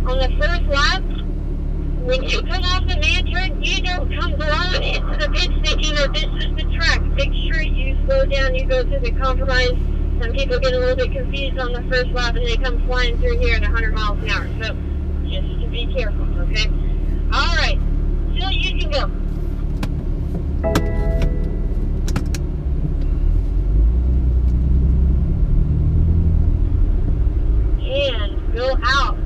on the first lap, when you come off the man turn, you don't come blowing into the pit thinking that this is the track. Make sure you slow down, you go through the compromise. Some people get a little bit confused on the first lap and they come flying through here at 100 miles an hour. So just to be careful, okay? Alright, Phil, you can go. And go out.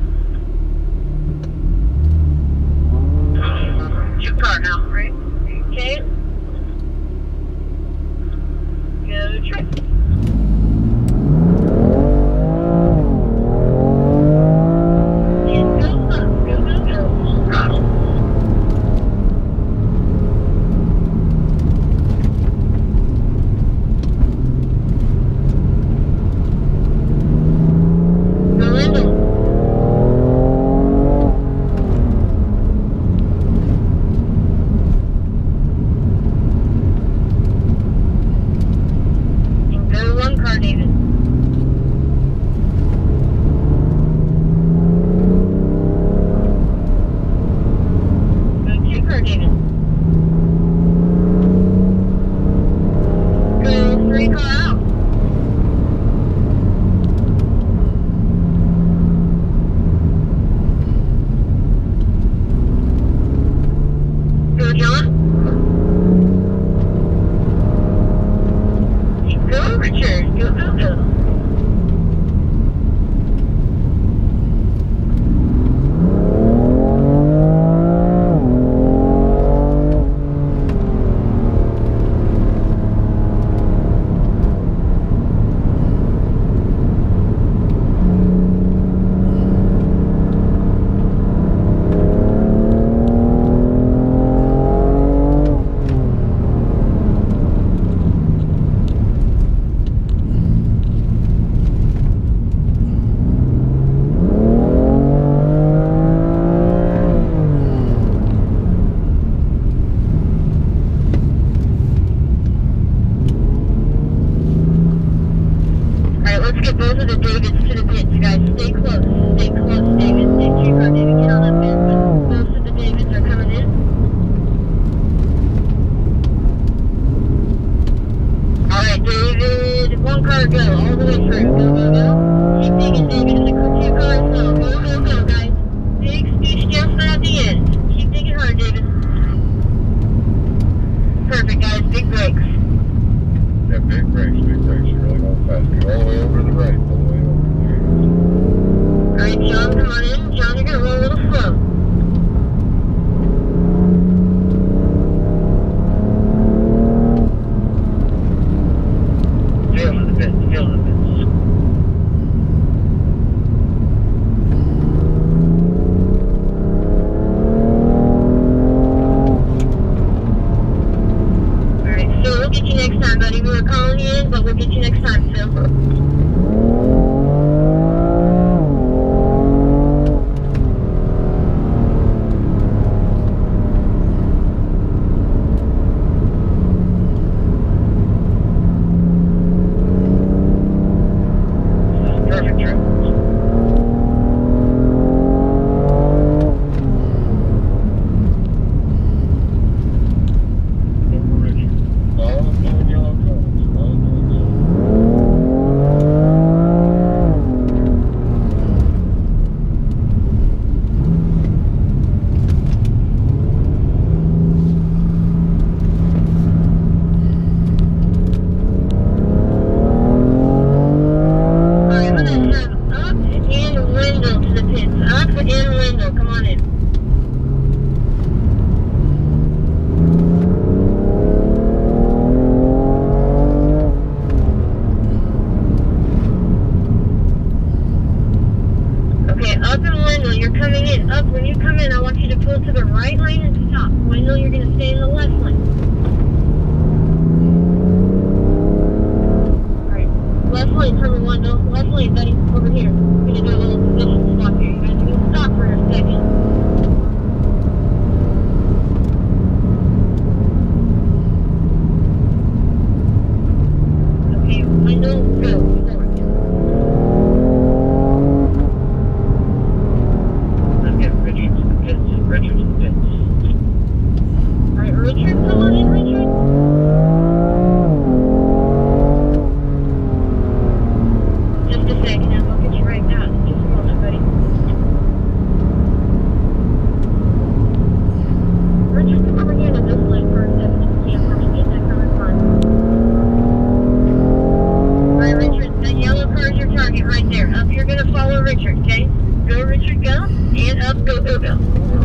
Your car now, right? Okay. Go trip. And go up. Go, go, go. Throttle. Go in. entry, go. And up, go, go, go.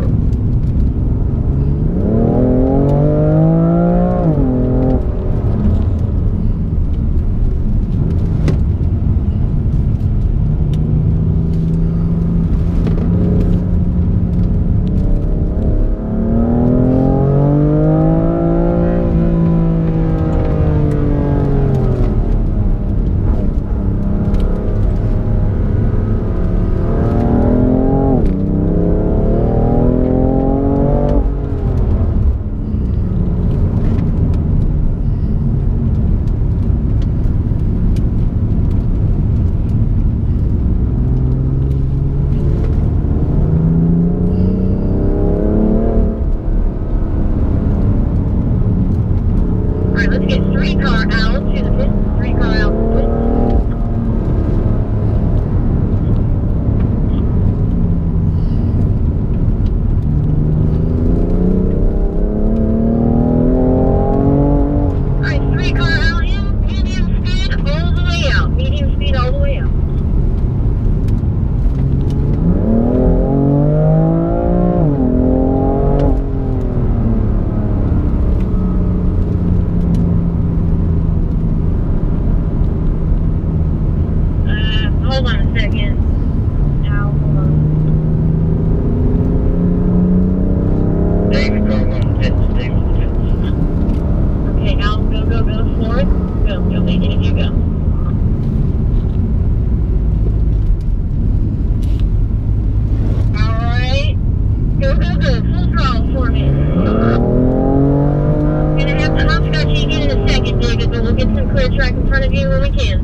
Let's get 3-car out to the pit. 3-car out to the pit. Alright, 3-car out in. Medium speed all the way out. Medium speed all the way out. Hold on a second. Now, hold on. David, go on pits. David, pits. Okay, now go, go, go. Forward. Go, go, make it if you go. Alright. Go, go, go. Full throttle for me. Gonna have to hopscotch you again in a second, David, but we'll get some clear track in front of you when we can.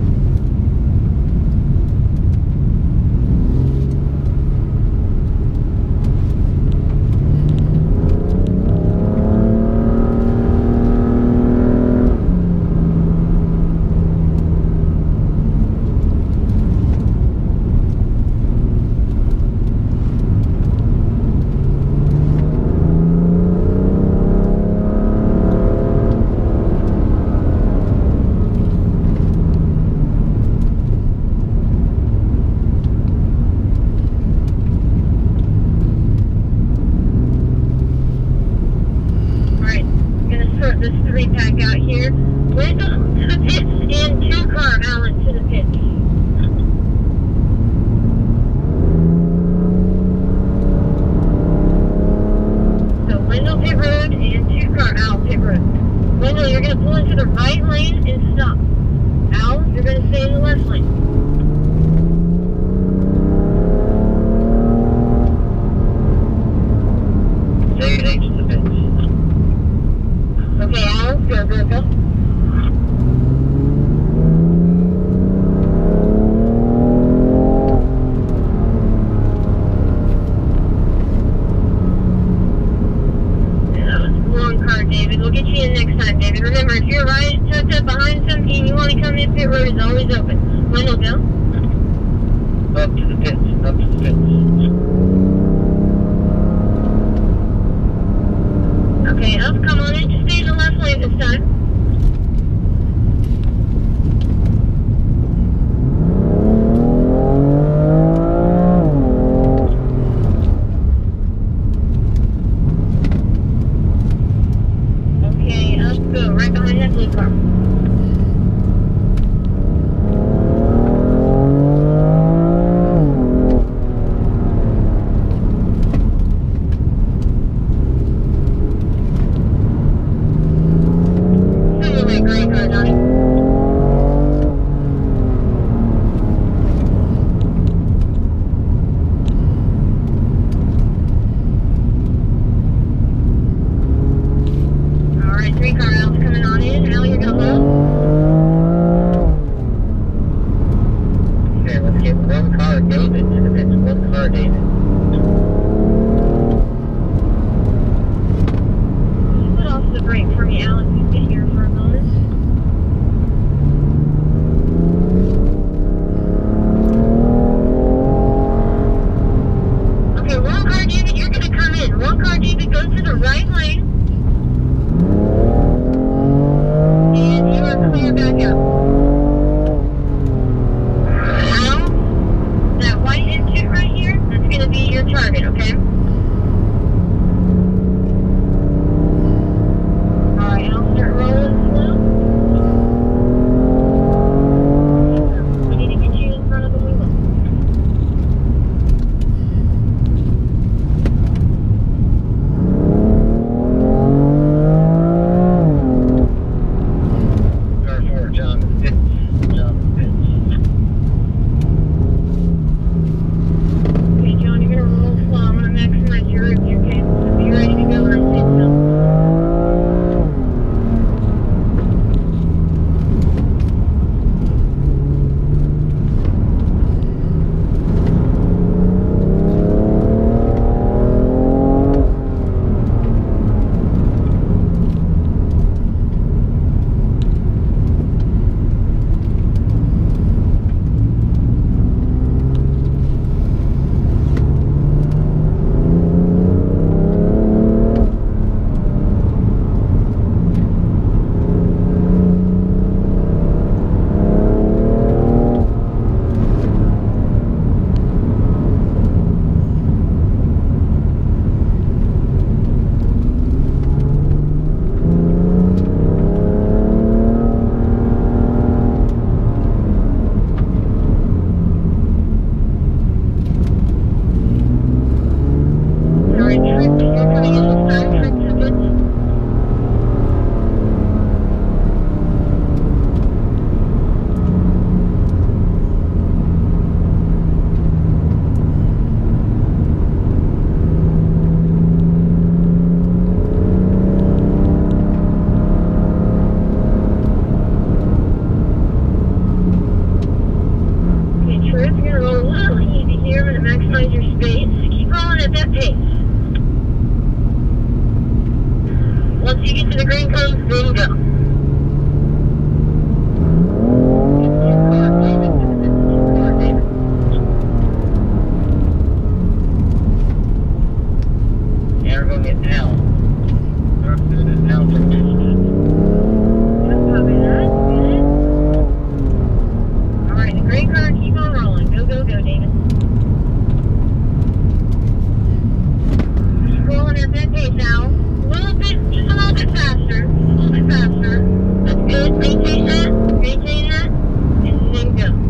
This 3-pack out here. Window to the pits and 2-car Allen to the pits. So window pit road and 2-car Al pit road. Window, you're going to pull into the right lane and stop. Al, you're going to stay in the left lane. David H to the pits. Okay, Alan, go, go, go. Yeah, that was a long car, David. We'll get you in next time, David. Remember, if you're right, tucked up behind something and you want to come in, pit road is always open. Wendell, go. Up to the pits. Up to the pits. Okay, up, come on in. Just stay in the left lane this time. Okay, up, go. Right behind that blue car. Green car, Donnie. Alright, 3-car Al's coming on in. Al, you're gonna hold. Okay, let's get 1-car David to the pits. 1-car David. Put off the brake for me, Al, if you sit here for a moment. Okay, 1-car David, you're gonna come in. 1-car David, go to the right lane. And you are clear back out. Now, that white M2 right here, at that pace. Once you get to the green cones, then go. Yeah, we're going to get L. L for distance. Copy that. Good. Alright, the green car, keep on rolling. Go, go, go, David. Keep rolling at that pace, Al. A little bit, just a little bit faster. Just a little bit faster. That's good. Maintain that. Maintain that. And then go.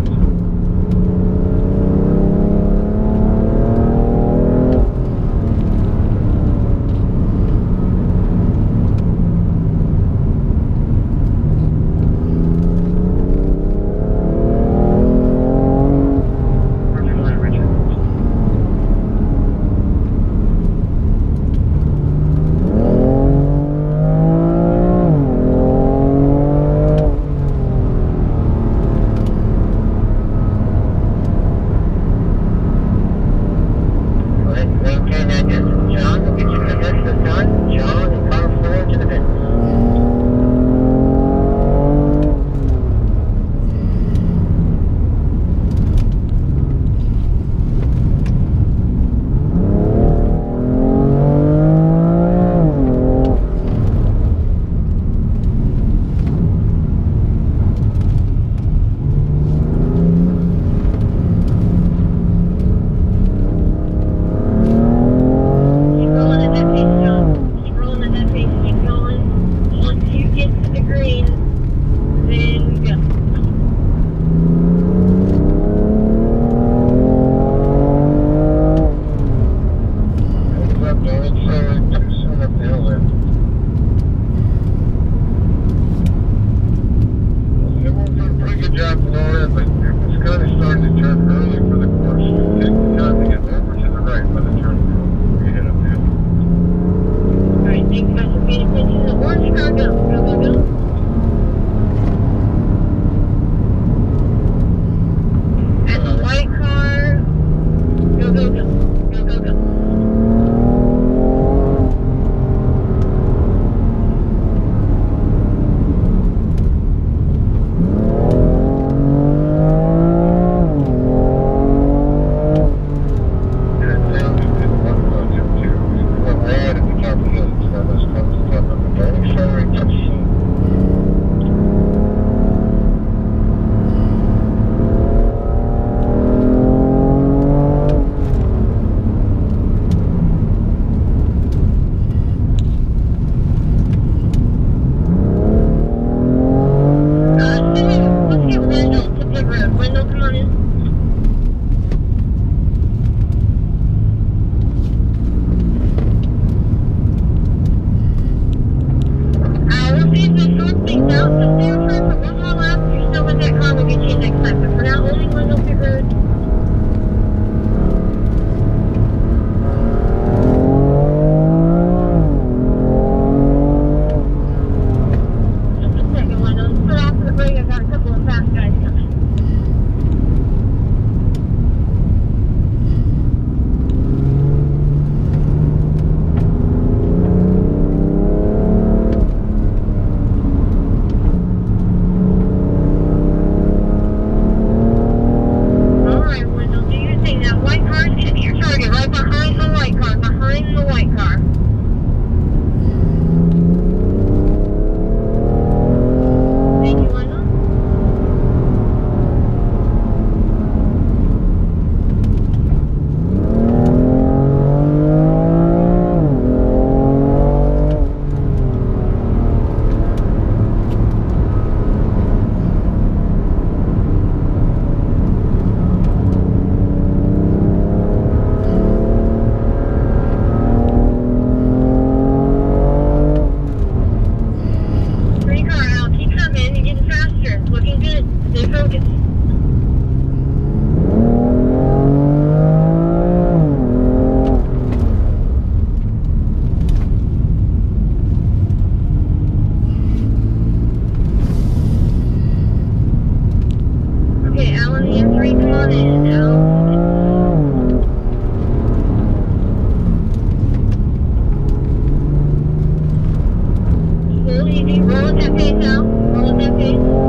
Roll at that pace now. Roll at that pace.